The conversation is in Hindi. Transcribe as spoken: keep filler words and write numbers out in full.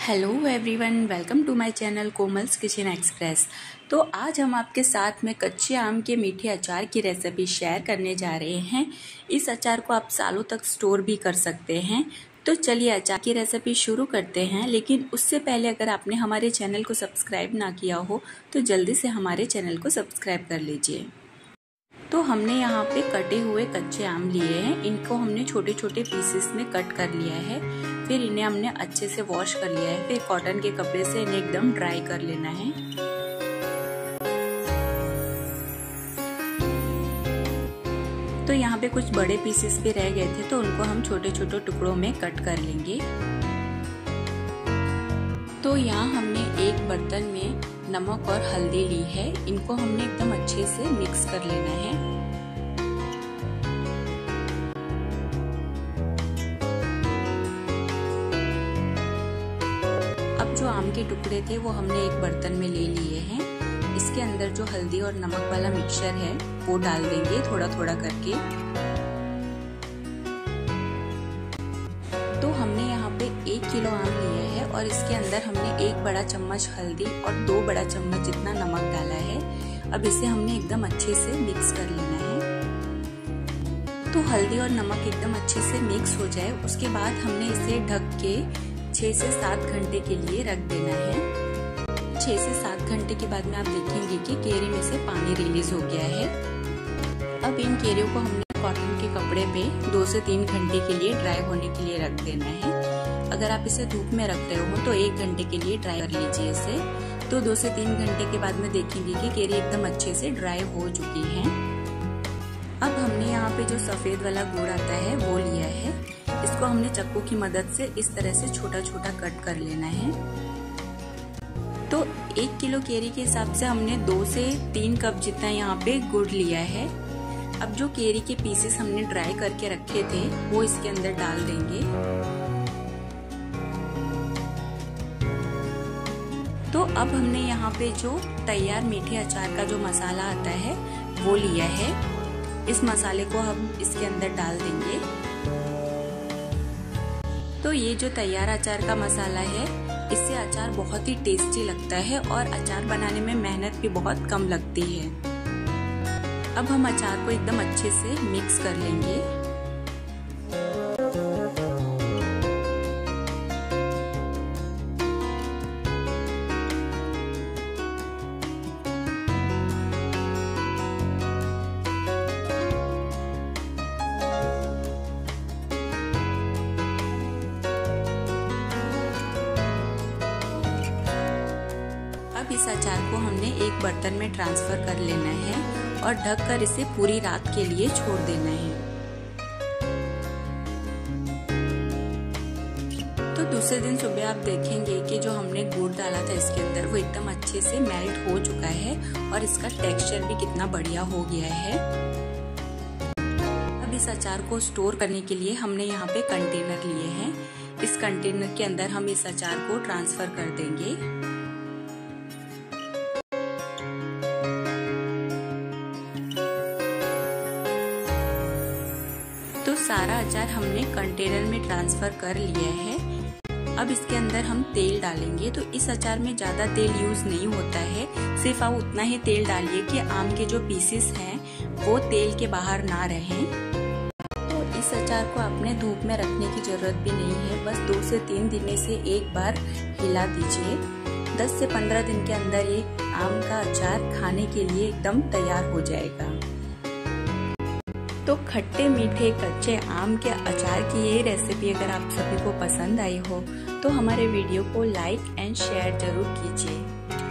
Hello everyone, welcome to my channel Komal's kitchen express. तो आज हम आपके साथ में कच्चे आम के मीठे अचार की रेसिपी शेयर करने जा रहे हैं। इस अचार को आप सालों तक स्टोर भी कर सकते हैं। तो चलिए अचार की रेसिपी शुरू करते हैं, लेकिन उससे पहले अगर आपने हमारे चैनल को सब्सक्राइब ना किया हो तो जल्दी से हमारे चैनल को सब्सक्राइब कर लीजिए। तो हमने यहाँ पे कटे हुए कच्चे आम लिए हैं। इनको हमने छोटे छोटे पीसेस में कट कर लिया है। फिर इन्हें हमने अच्छे से वॉश कर लिया है। फिर कॉटन के कपड़े से इन्हें एकदम ड्राई कर लेना है। तो यहाँ पे कुछ बड़े पीसेस भी रह गए थे, तो उनको हम छोटे छोटे टुकड़ों में कट कर लेंगे। तो यहाँ हमने एक बर्तन में नमक और हल्दी ली है। इनको हमने एकदम अच्छे से मिक्स कर लेना है। अब जो आम के टुकड़े थे वो हमने एक बर्तन में ले लिए हैं। इसके अंदर जो हल्दी और नमक वाला मिक्सचर है वो डाल देंगे थोड़ा थोड़ा करके। तो हमने यहाँ पे एक किलो आम लिया है और इसके अंदर हमने एक बड़ा चम्मच हल्दी और दो बड़ा चम्मच जितना नमक डाला है। अब इसे हमने एकदम अच्छे से मिक्स कर लेना है। तो हल्दी और नमक एकदम अच्छे से मिक्स हो जाए, उसके बाद हमने इसे ढक के छह से सात घंटे के लिए रख देना है। छह से सात घंटे के बाद में आप देखेंगे कि केरी में से पानी रिलीज हो गया है। अब इन केरियों को हमने कॉटन के कपड़े पे दो से तीन घंटे के लिए ड्राई होने के लिए रख देना है। अगर आप इसे धूप में रख रहे हो तो एक घंटे के लिए ड्राई कर लीजिए इसे। तो दो से तीन घंटे के बाद में देखेंगे कि केरी एकदम अच्छे से ड्राई हो चुकी है। अब हमने यहाँ पे जो सफेद वाला गुड़ आता है वो लिया है। इसको हमने चाकू की मदद से इस तरह से छोटा छोटा कट कर लेना है। तो एक किलो केरी के हिसाब से हमने दो से तीन कप जितना यहाँ पे गुड़ लिया है। अब जो केरी के पीसेस हमने ड्राई करके रखे थे वो इसके अंदर डाल देंगे। तो अब हमने यहाँ पे जो तैयार मीठे अचार का जो मसाला आता है वो लिया है। इस मसाले को हम इसके अंदर डाल देंगे। तो ये जो तैयार अचार का मसाला है, इससे अचार बहुत ही टेस्टी लगता है और अचार बनाने में मेहनत भी बहुत कम लगती है। अब हम अचार को एकदम अच्छे से मिक्स कर लेंगे। अब इस अचार को हमने एक बर्तन में ट्रांसफर कर लेना है और ढककर इसे पूरी रात के लिए छोड़ देना है। तो दूसरे दिन सुबह आप देखेंगे कि जो हमने गुड़ डाला था इसके अंदर वो एकदम अच्छे से मेल्ट हो चुका है और इसका टेक्सचर भी कितना बढ़िया हो गया है। अब इस अचार को स्टोर करने के लिए हमने यहाँ पे कंटेनर लिए हैं। इस कंटेनर के अंदर हम इस अचार को ट्रांसफर कर देंगे। तो सारा अचार हमने कंटेनर में ट्रांसफर कर लिया है। अब इसके अंदर हम तेल डालेंगे। तो इस अचार में ज्यादा तेल यूज नहीं होता है, सिर्फ आप उतना ही तेल डालिए कि आम के जो पीसेस हैं वो तेल के बाहर ना रहें। तो इस अचार को आपने धूप में रखने की जरूरत भी नहीं है, बस दो से तीन दिन से एक बार हिला दीजिए। दस से पंद्रह दिन के अंदर ये आम का अचार खाने के लिए एकदम तैयार हो जाएगा। तो खट्टे मीठे कच्चे आम के अचार की ये रेसिपी अगर आप सभी को पसंद आई हो तो हमारे वीडियो को लाइक एंड शेयर जरूर कीजिए।